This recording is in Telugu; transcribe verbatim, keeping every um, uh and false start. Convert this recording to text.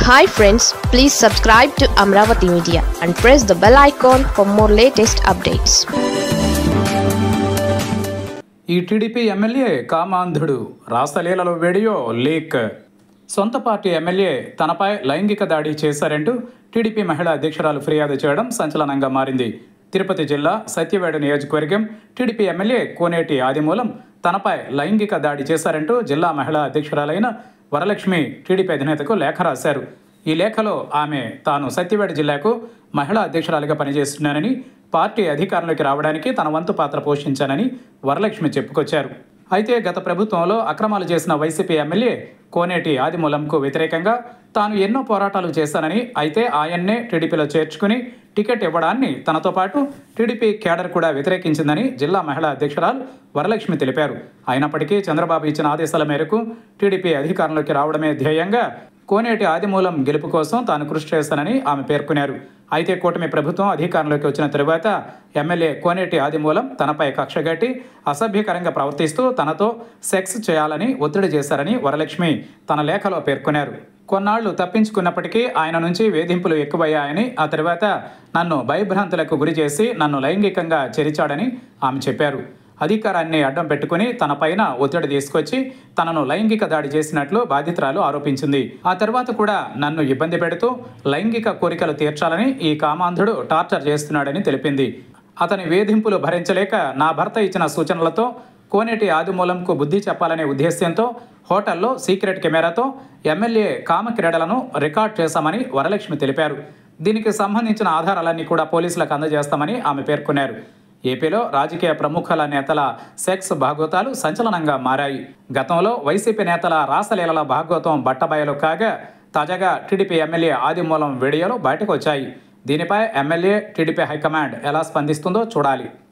Hi friends, please subscribe to Amravati Media and press the bell icon for more latest updates. ఈ టీడీపీ ఎమ్మెల్యే కామాంధుడు రాసలీలలో వీడియో లీక్. సొంత పార్టీ ఎమ్మెల్యే తనపై లైంగిక దాడి చేశారంటూ టీడీపీ మహిళా అధ్యక్షురాలు ఫిర్యాదు చేయడం సంచలనంగా మారింది. తిరుపతి జిల్లా సత్యవేడు నియోజకవర్గం టీడీపీ ఎమ్మెల్యే కోనేటి ఆదిమూలం తనపై లైంగిక దాడి చేశారంటూ జిల్లా మహిళా అధ్యక్షురాలైన వరలక్ష్మి టీడీపీ అధినేతకు లేఖ రాశారు. ఈ లేఖలో ఆమె తాను సత్యవేడు జిల్లాకు మహిళా అధ్యక్షురాలిగా పనిచేస్తున్నానని, పార్టీ అధికారంలోకి రావడానికి తన వంతు పాత్ర పోషించానని వరలక్ష్మి చెప్పుకొచ్చారు. అయితే గత ప్రభుత్వంలో అక్రమాలు చేసిన వైసీపీ ఎమ్మెల్యే కోనేటి ఆదిమూలంకు వ్యతిరేకంగా తాను ఎన్నో పోరాటాలు చేశానని, అయితే ఆయన్నే టీడీపీలో చేర్చుకుని టికెట్ ఇవ్వడాన్ని తనతో పాటు టీడీపీ కేడర్ కూడా వ్యతిరేకించిందని జిల్లా మహిళా అధ్యక్షురాలు వరలక్ష్మి తెలిపారు. అయినప్పటికీ చంద్రబాబు ఇచ్చిన ఆదేశాల మేరకు టీడీపీ అధికారంలోకి రావడమే ధ్యేయంగా కోనేటి ఆదిమూలం గెలుపు కోసం తాను కృషి చేస్తానని ఆమె పేర్కొన్నారు. అయితే కూటమి ప్రభుత్వం అధికారంలోకి వచ్చిన తరువాత ఎమ్మెల్యే కోనేటి ఆదిమూలం తనపై కక్షగట్టి అసభ్యకరంగా ప్రవర్తిస్తూ తనతో సెక్స్ చేయాలని ఒత్తిడి చేశారని వరలక్ష్మి తన లేఖలో పేర్కొన్నారు. కొన్నాళ్లు తప్పించుకున్నప్పటికీ ఆయన నుంచి వేధింపులు ఎక్కువయ్యాయని, ఆ తర్వాత నన్ను భయభ్రాంతులకు గురి చేసి నన్ను లైంగికంగా చెరిచాడని ఆమె చెప్పారు. అధికారాన్ని అడ్డం పెట్టుకుని తన పైన ఒత్తిడి తీసుకొచ్చి తనను లైంగిక దాడి చేసినట్లు బాధితురాలు ఆరోపించింది. ఆ తర్వాత కూడా నన్ను ఇబ్బంది పెడుతూ లైంగిక కోరికలు తీర్చాలని ఈ కామాంధుడు టార్చర్ చేస్తున్నాడని తెలిపింది. అతని వేధింపులు భరించలేక నా భర్త ఇచ్చిన సూచనలతో కోనేటి ఆదిమూలంకు బుద్ధి చెప్పాలనే ఉద్దేశ్యంతో హోటల్లో సీక్రెట్ కెమెరాతో ఎమ్మెల్యే కామక్రీడలను రికార్డ్ చేశామని వరలక్ష్మి తెలిపారు. దీనికి సంబంధించిన ఆధారాలన్నీ కూడా పోలీసులకు అందజేస్తామని ఆమె పేర్కొన్నారు. ఏపీలో రాజకీయ ప్రముఖుల నేతల సెక్స్ భాగోతాలు సంచలనంగా మారాయి. గతంలో వైసీపీ నేతల రాసలీలల భాగోతం బట్టబయలు కాగా తాజాగా టీడీపీ ఎమ్మెల్యే ఆదిమూలం వీడియోలు బయటకు వచ్చాయి. దీనిపై ఎమ్మెల్యే, టీడీపీ హైకమాండ్ ఎలా స్పందిస్తుందో చూడాలి.